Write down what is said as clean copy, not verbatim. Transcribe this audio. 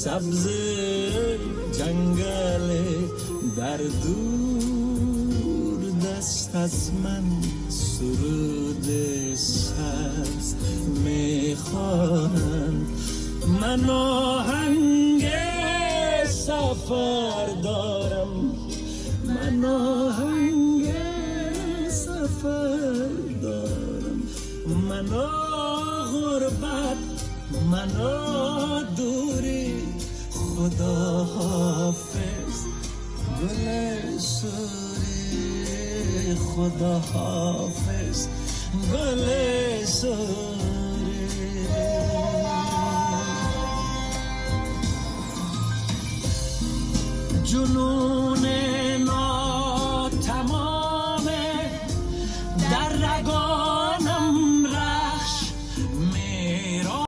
سبز جنگل در دور دست از من سرود سبز میخوانند. من آهنگ سفر دارم، من آهنگ سفر دارم، من غربت، من دوری، خدا حافظ گل سوری، خدا حافظ گل سوری. جنون